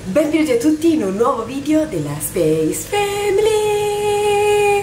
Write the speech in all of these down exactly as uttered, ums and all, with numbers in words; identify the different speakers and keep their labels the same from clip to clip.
Speaker 1: Benvenuti a tutti in un nuovo video della Space Family!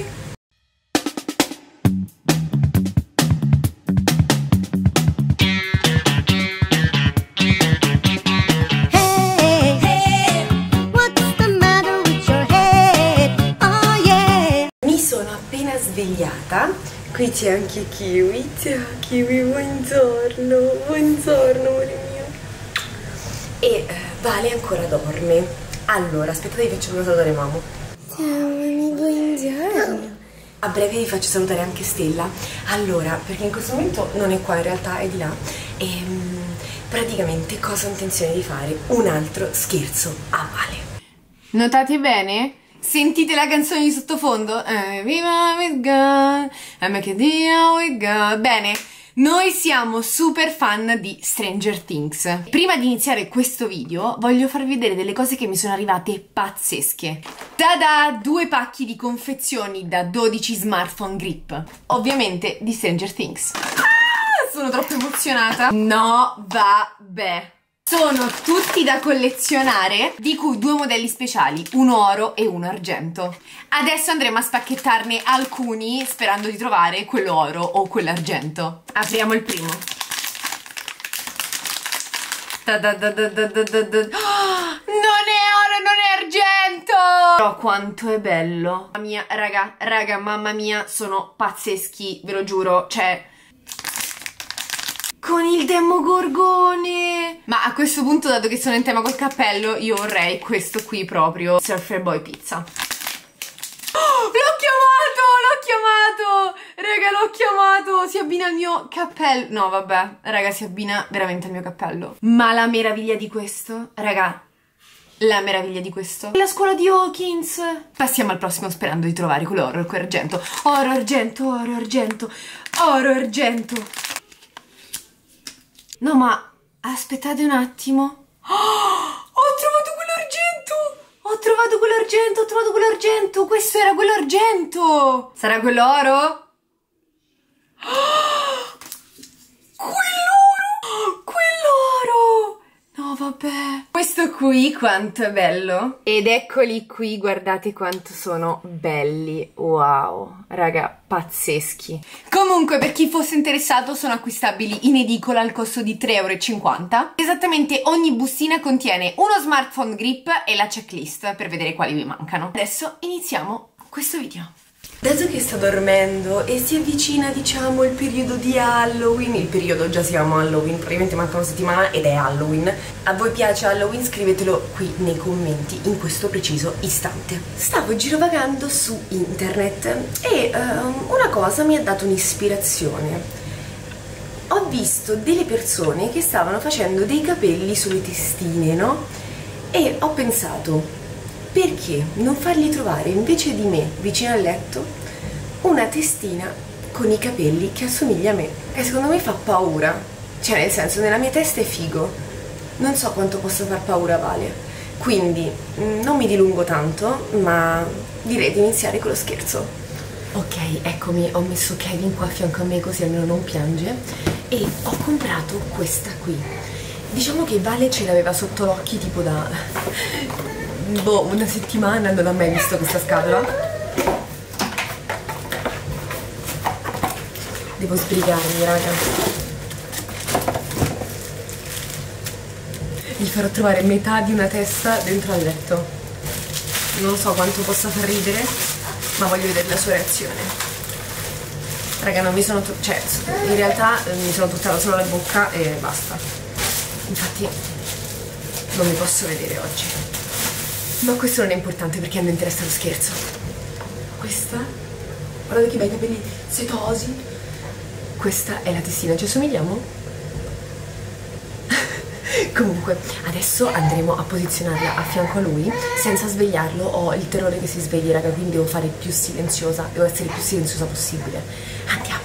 Speaker 2: Hey, hey, what's the matter with your head? Oh yeah!
Speaker 1: Mi sono appena svegliata, qui c'è anche Kiwi, ciao Kiwi, buongiorno, buongiorno amore mio. E uh, Vale ancora dorme. Allora, aspettate, vi faccio salutare Mamu. Ciao mami, buongiorno. A breve vi faccio salutare anche Stella. Allora, perché in questo momento non è qua, in realtà è di là. E um, praticamente cosa ho intenzione di fare? Un altro scherzo a Vale.
Speaker 3: Notate bene? Sentite la canzone di sottofondo? Eh, viva with God, I'm a deal with God. Bene, noi siamo super fan di Stranger Things. Prima di iniziare questo video voglio farvi vedere delle cose che mi sono arrivate pazzesche. Tada! Due pacchi di confezioni da dodici smartphone grip. Ovviamente di Stranger Things. Ah, sono troppo emozionata. No, vabbè. Sono tutti da collezionare, di cui due modelli speciali, uno oro e uno argento. Adesso andremo a spacchettarne alcuni, sperando di trovare quello oro o quello argento. Apriamo il primo. Da da da da da da da da. Oh, non è oro, non è argento! Però quanto è bello. Mamma mia, raga, raga, mamma mia, sono pazzeschi, ve lo giuro, cioè... con il Demogorgone! Ma a questo punto, dato che sono in tema col cappello, io vorrei questo qui proprio, Surfer Boy Pizza. Oh, l'ho chiamato! L'ho chiamato! Raga, l'ho chiamato! Si abbina al mio cappello. No, vabbè, raga, si abbina veramente al mio cappello. Ma la meraviglia di questo, raga, la meraviglia di questo, la scuola di Hawkins. Passiamo al prossimo sperando di trovare quello oro e quello argento. Oro, argento, oro, argento, oro, argento. No, ma aspettate un attimo. Oh, ho trovato quell'argento! Ho trovato quell'argento, ho trovato quell'argento! Questo era quell'argento! Sarà quello oro? Oh, quell'oro! Quell'oro! No, vabbè. Questo qui quanto è bello. Ed eccoli qui, guardate quanto sono belli. Wow, raga, pazzeschi. Comunque, per chi fosse interessato, sono acquistabili in edicola al costo di tre e cinquanta euro. Esattamente ogni bustina contiene uno smartphone grip e la checklist per vedere quali vi mancano. Adesso iniziamo questo video.
Speaker 1: Dato che sta dormendo e si avvicina, diciamo, il periodo di Halloween, il periodo già siamo a Halloween, praticamente manca una settimana ed è Halloween. A voi piace Halloween? Scrivetelo qui nei commenti in questo preciso istante. Stavo girovagando su internet e um, una cosa mi ha dato un'ispirazione. Ho visto delle persone che stavano facendo dei capelli sulle testine, no? E ho pensato, perché non fargli trovare invece di me vicino al letto una testina con i capelli che assomiglia a me? E secondo me fa paura, cioè nel senso, nella mia testa è figo, non so quanto possa far paura Vale, quindi non mi dilungo tanto, ma direi di iniziare con lo scherzo. Ok, eccomi, ho messo Kevin qua a fianco a me così almeno non piange e ho comprato questa qui. Diciamo che Vale ce l'aveva sotto l'occhio tipo da... boh, una settimana non ho mai visto questa scatola. Devo sbrigarmi, raga. Gli farò trovare metà di una testa dentro al letto. Non so quanto possa far ridere, ma voglio vedere la sua reazione. Raga, non mi sono... cioè, in realtà mi sono buttata solo la bocca e basta. Infatti non mi posso vedere oggi. Ma questo non è importante perché a me interessa lo scherzo. Questa, guardate che bei capelli setosi. Questa è la testina, ci assomigliamo? Comunque, adesso andremo a posizionarla a fianco a lui senza svegliarlo. Ho il terrore che si svegli, raga, quindi devo fare più silenziosa, devo essere più silenziosa possibile. Andiamo!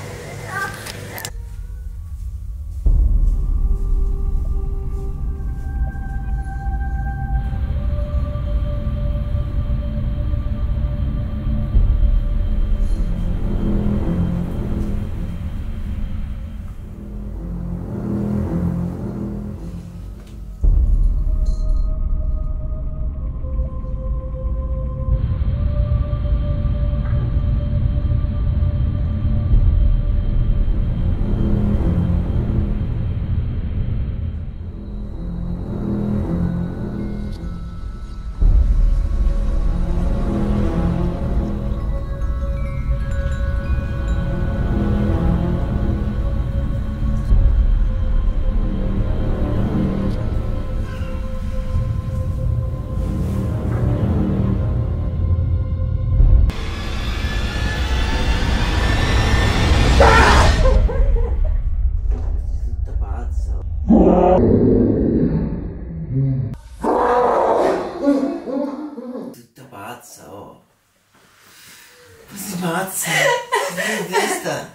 Speaker 4: Mazza! Che testa!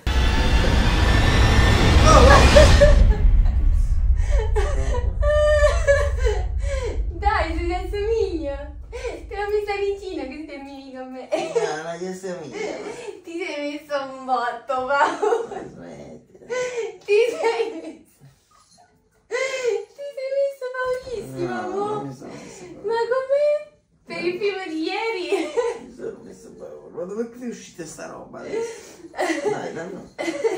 Speaker 3: Dai, si assomiglia. Te l'ho messa vicino che stai con me.
Speaker 4: No, non gli assomiglia.
Speaker 3: Ti sei messo un botto, Paolo.
Speaker 4: Smettila.
Speaker 3: Ti sei messo. Ti sei messo paurissimo,
Speaker 4: No,
Speaker 3: amore.
Speaker 4: non mi sono messo paura.
Speaker 3: Ma com'è? Per il film di ieri?
Speaker 4: Mi sono messo paura. Ma dove è uscita sta roba adesso? Dai, danno.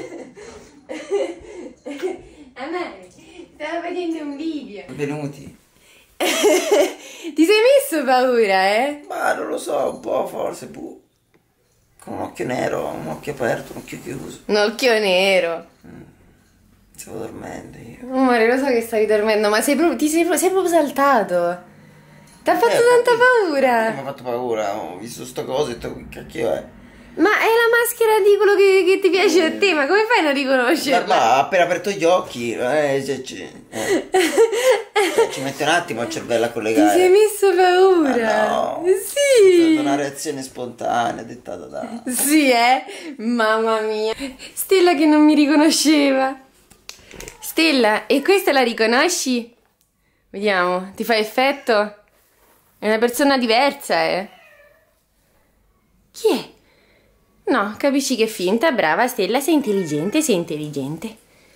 Speaker 3: A me stavo vedendo un video.
Speaker 4: Benvenuti.
Speaker 3: Ti sei messo paura, eh?
Speaker 4: Ma non lo so, un po' forse, boh. Con un occhio nero, un occhio aperto, un occhio chiuso.
Speaker 3: Un occhio nero.
Speaker 4: Stavo dormendo io.
Speaker 3: Amore, lo so che stavi dormendo, ma sei proprio, ti sei, sei proprio saltato. Ti ha fatto
Speaker 4: Eh,
Speaker 3: tanta
Speaker 4: capito.
Speaker 3: paura.
Speaker 4: Mi ha fatto paura, ho visto sta cosa e ho detto che cacchio è.
Speaker 3: Ma è la maschera di quello che, che ti piace a te, ma come fai a non riconoscerla?
Speaker 4: Ma ha appena aperto gli occhi, eh, cioè, cioè, eh. Cioè, ci mette un attimo il cervello a
Speaker 3: Ti
Speaker 4: collegare.
Speaker 3: sei messo paura?
Speaker 4: Ah, no.
Speaker 3: Sì.
Speaker 4: È stata una reazione spontanea dettata da...
Speaker 3: Sì, eh? Mamma mia. Stella che non mi riconosceva. Stella, e questa la riconosci? Vediamo, ti fa effetto? È una persona diversa, eh? Chi è? No, capisci che è finta, brava Stella, sei intelligente, sei intelligente.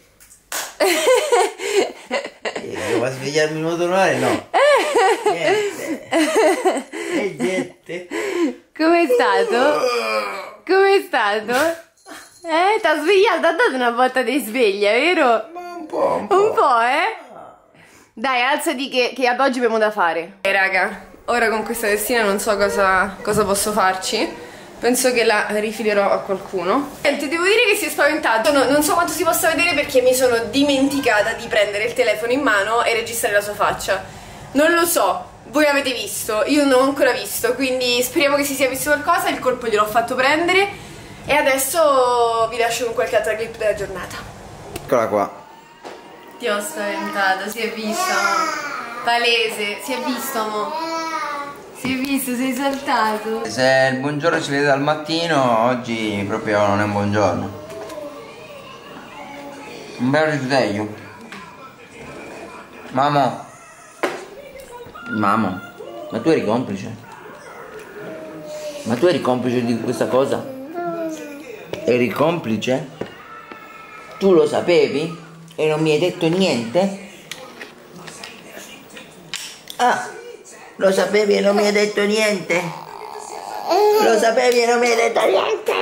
Speaker 4: Eh, devo svegliarmi in modo normale? No. Niente. E niente.
Speaker 3: Com'è stato? Com'è stato? Eh, t'ha svegliato, t'ha dato una botta di sveglia, vero?
Speaker 4: Ma un po', un po'.
Speaker 3: Un po', eh? Dai, alzati che, che ad oggi abbiamo da fare. Eh, raga, ora con questa testina non so cosa, cosa posso farci. Penso che la rifilerò a qualcuno. Niente, devo dire che si è spaventato. No, non so quanto si possa vedere perché mi sono dimenticata di prendere il telefono in mano e registrare la sua faccia. Non lo so, voi avete visto, io non ho ancora visto, quindi speriamo che si sia visto qualcosa. Il colpo gliel'ho fatto prendere e adesso vi lascio con qualche altra clip della giornata.
Speaker 4: Eccola qua.
Speaker 3: Ti ho spaventato, si è visto, amore. Palese, si è visto, amore. Si è visto, sei saltato.
Speaker 4: Se il buongiorno si vede dal mattino, oggi proprio non è un buongiorno. Un bel risveglio. Mamma. Mamma, ma tu eri complice? Ma tu eri complice di questa cosa? Eri complice? Tu lo sapevi? E non mi hai detto niente? Ah, lo sapevi e non mi hai detto niente? Lo sapevi e non mi hai detto niente?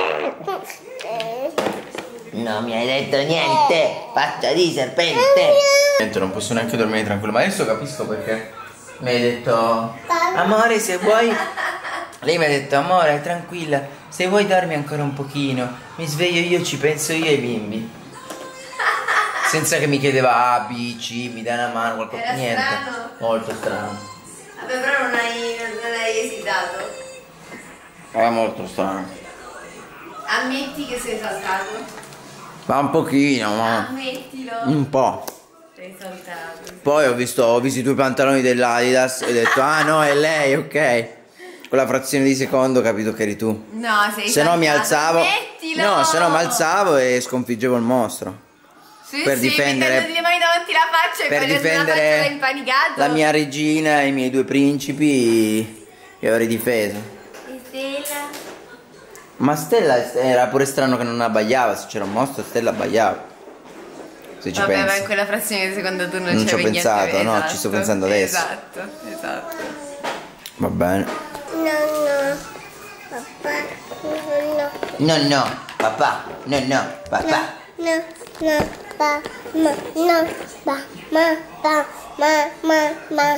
Speaker 4: Non mi hai detto niente, faccia di serpente. Niente, non posso neanche dormire tranquillo, ma adesso capisco perché mi hai detto amore se vuoi. Lei mi ha detto amore tranquilla, se vuoi dormi ancora un pochino, mi sveglio io, ci penso io ai bimbi. Senza che mi chiedeva A, B, C, mi dai una mano, qualcosa,
Speaker 3: Era
Speaker 4: niente.
Speaker 3: strano?
Speaker 4: Molto strano.
Speaker 3: Vabbè, però non hai, non hai esitato.
Speaker 4: Era molto strano.
Speaker 3: Ammetti che sei saltato.
Speaker 4: Ma un pochino, ma
Speaker 3: Ammettilo.
Speaker 4: un po'.
Speaker 3: Sei saltato.
Speaker 4: Poi ho visto, ho visto i tuoi pantaloni dell'Adidas e ho detto ah no è lei, ok. Con la frazione di secondo ho capito che eri tu.
Speaker 3: No, sei
Speaker 4: Se no mi alzavo.
Speaker 3: Ammettilo.
Speaker 4: No, se no mi alzavo e sconfiggevo il mostro.
Speaker 3: Sì,
Speaker 4: per
Speaker 3: sì,
Speaker 4: difendere-
Speaker 3: mettendoti le mani davanti alla faccia e
Speaker 4: Per
Speaker 3: poi la faccia da
Speaker 4: difendere
Speaker 3: impanicato.
Speaker 4: la mia regina e i miei due principi, io avrei difeso.
Speaker 3: E Stella?
Speaker 4: Ma Stella era pure strano che non abbaiava, se c'era un mostro Stella abbaiava. Se ci
Speaker 3: Vabbè, ma
Speaker 4: pensi.
Speaker 3: in quella frazione di secondo tu non,
Speaker 4: Non ci ho
Speaker 3: c'avevi
Speaker 4: pensato,
Speaker 3: niente.
Speaker 4: no,
Speaker 3: Esatto,
Speaker 4: ci sto pensando adesso.
Speaker 3: Esatto, esatto.
Speaker 4: Va bene.
Speaker 2: No, no. Papà, no,
Speaker 4: No, no, papà, no, no, papà.
Speaker 2: no, no, pa, ma, no, pa, ma, pa, ma, ma, ma,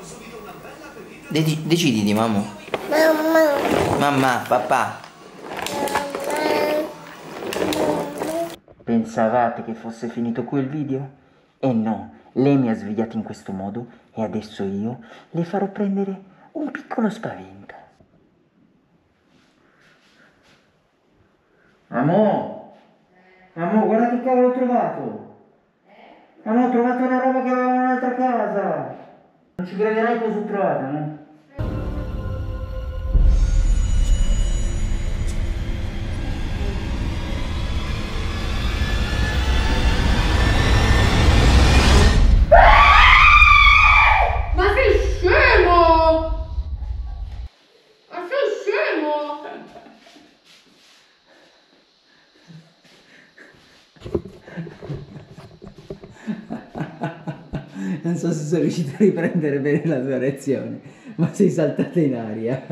Speaker 4: Deci- deciditi, mamma.
Speaker 2: mamma,
Speaker 4: Mamma, papà. Pensavate che fosse finito qui il video? E no, lei mi ha svegliato in questo modo e adesso io le farò prendere un piccolo spavento. Amò, amò, guarda che cavolo ho trovato. Amò, ho trovato una roba che avevamo in un'altra casa. Non ci crederai cosa ho trovato, no?
Speaker 5: so se sono riuscito a riprendere bene la tua reazione, ma sei saltata in aria.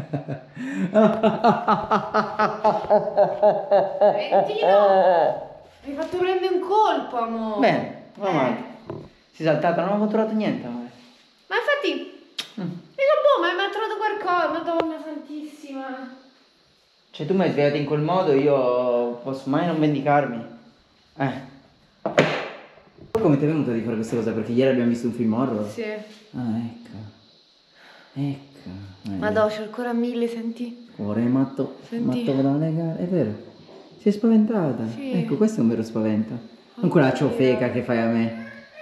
Speaker 3: Valentino! Mi hai fatto prendere un colpo, amore.
Speaker 5: Bene, non male. Sei saltata, non ho trovato niente, amore.
Speaker 3: Ma infatti,
Speaker 5: Mm.
Speaker 3: mica boh, ma mi ha trovato qualcosa, madonna santissima.
Speaker 5: Cioè tu mi hai svegliato in quel modo, io posso mai non vendicarmi? Eh. Come ti è venuta di fare questa cosa? Perché ieri abbiamo visto un film horror?
Speaker 3: Sì.
Speaker 5: Ah, ecco. Ecco. Eh,
Speaker 3: Madonna, c'ho ancora mille, senti?
Speaker 5: Cuore matto,
Speaker 3: Senti.
Speaker 5: matto da legare, è vero. Si è spaventata.
Speaker 3: Sì.
Speaker 5: Ecco, questo è un vero spavento. Non quella ciofeca che fai a me.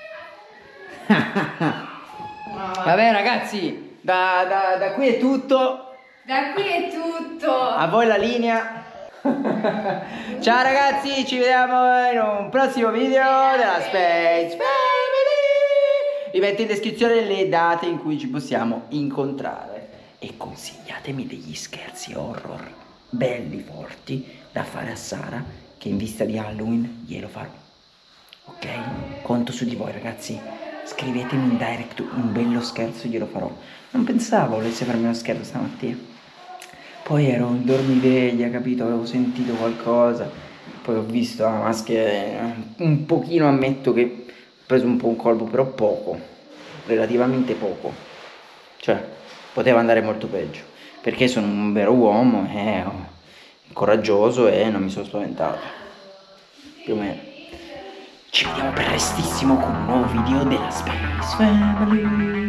Speaker 5: Vabbè ragazzi, da, da, da qui è tutto.
Speaker 3: Da qui è tutto.
Speaker 5: A voi la linea. Ciao ragazzi, ci vediamo in un prossimo video della Space Family. Vi metto in descrizione le date in cui ci possiamo incontrare. E consigliatemi degli scherzi horror belli, forti, da fare a Sara, che in vista di Halloween glielo farò. Ok? Conto su di voi ragazzi. Scrivetemi in direct un bello scherzo, glielo farò. Non pensavo volesse farmi uno scherzo stamattina. Poi ero in dormiveglia, capito? Avevo sentito qualcosa. Poi ho visto la maschera. Un pochino ammetto che ho preso un po' un colpo, però poco. Relativamente poco. Cioè, poteva andare molto peggio. Perché sono un vero uomo, eh, coraggioso e non mi sono spaventato. Più o meno. Ci vediamo prestissimo con un nuovo video della Space Family.